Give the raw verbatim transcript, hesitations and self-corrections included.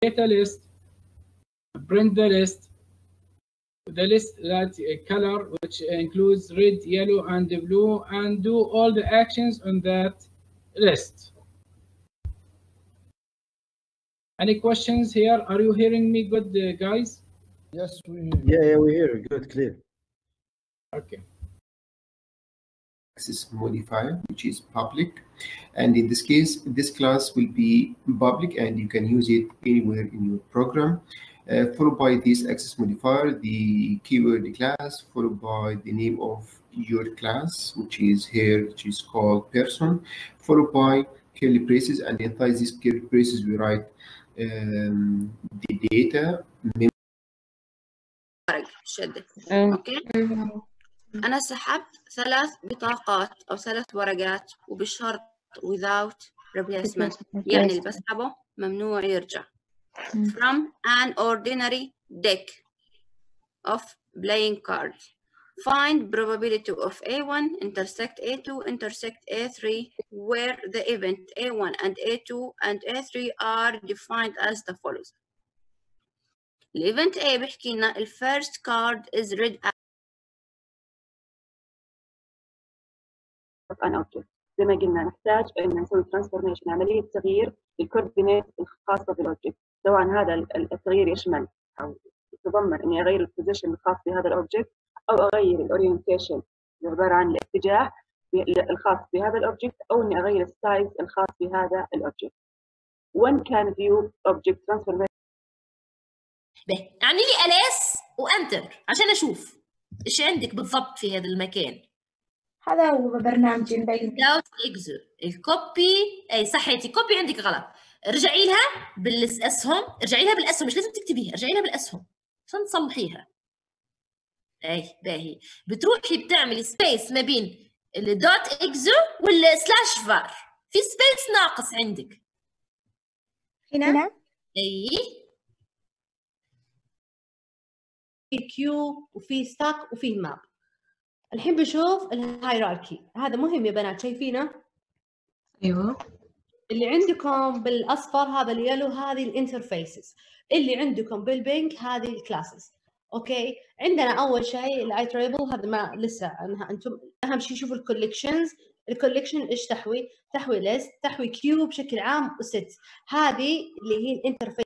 data list, print the list, the list that uh, color which includes red, yellow, and blue, and do all the actions on that list. Any questions here? Are you hearing me good, uh, guys? Yes, we hear. Yeah, yeah, we hear. Good, clear. Okay. Access modifier, which is public, and in this case, this class will be public, and you can use it anywhere in your program. Uh, followed by this access modifier, the keyword class, followed by the name of your class, which is here, which is called person, followed by curly braces, and inside these curly braces we write um, the data. شدت. اوكي. انا سحبت ثلاث بطاقات او ثلاث ورقات وبشرط without replacement، يعني اللي بسحبه ممنوع يرجع. From an ordinary deck of playing cards. Find probability of A one intersect A two intersect A three where the event A one and A two and A three are defined as the follows. الإيفنت A بيحكي لنا ال first card is read as an object. زي ما قلنا نحتاج ان نسوي ترانسفورميشن، عمليه تغيير للكوردينيت الخاصه بالأوبجكت، سواء هذا التغيير يشمل او يتضمن اني اغير البوزيشن الخاص بهذا الأوبجكت، او اغير الاورينتيشن اللي عباره عن الاتجاه الخاص بهذا الأوبجكت، او اني اغير السايز الخاص بهذا الأوبجكت. One can view object transformation. به اعملي لي الاس وانتر عشان اشوف ايش عندك بالضبط في هذا المكان. هذا هو برنامج البين. دوت اكزو الكوبي، اي صحيتي كوبي عندك غلط، ارجعي لها بالاسهم، ارجعي لها بالاسهم، مش لازم تكتبيها، ارجعي لها بالاسهم عشان تصلحيها. اي باهي، بتروحي بتعملي سبيس ما بين الدوت اكزو والسلاش فار، في سبيس ناقص عندك هنا. اي في كيو وفي ستاك وفي ماب. الحين بنشوف الهيراركي، هذا مهم يا بنات، شايفينه؟ ايوه. اللي عندكم بالاصفر هذا اليلو هذه الانترفيسز، اللي عندكم بالبينك هذه الكلاسز. اوكي، عندنا اول شيء الاي تريبل، هذا ما لسه انتم اهم شيء شوفوا الكوليكشنز. الكوليكشن ايش تحوي؟ تحوي ليست، تحوي كيو بشكل عام وست. هذه اللي هي الانترفيس